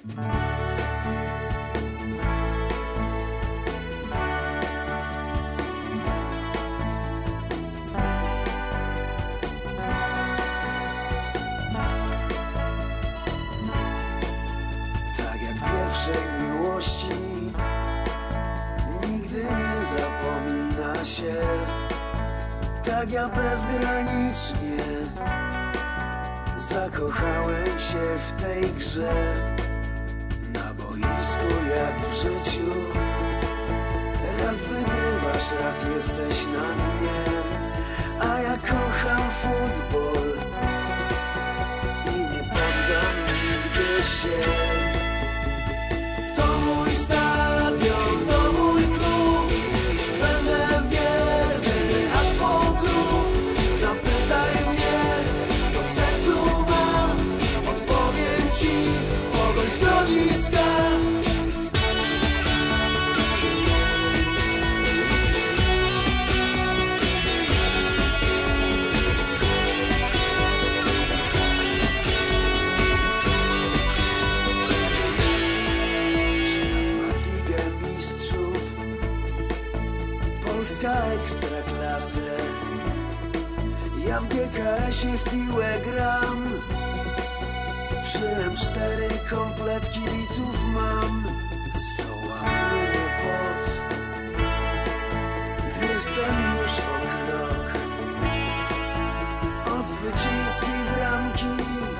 Tak jak pierwszej miłości, nigdy nie zapomina się. Tak ja bezgranicznie zakochałem się w tej grze. Na boisku jak w życiu, raz wygrywasz, raz jesteś na dnie. A ja kocham futbol i nie poddam nigdy się. To mój stadion, to mój klub, będę wierny aż po grób. Zapytaj mnie, co w sercu mam, odpowiem ci, pogoń z grodziska. Polska ekstraklasę, ja w GKS-ie w piłę gram. Przy M4 komplet kibiców mam, z czoła płynie pot. Jestem już o krok od zwycięskiej bramki.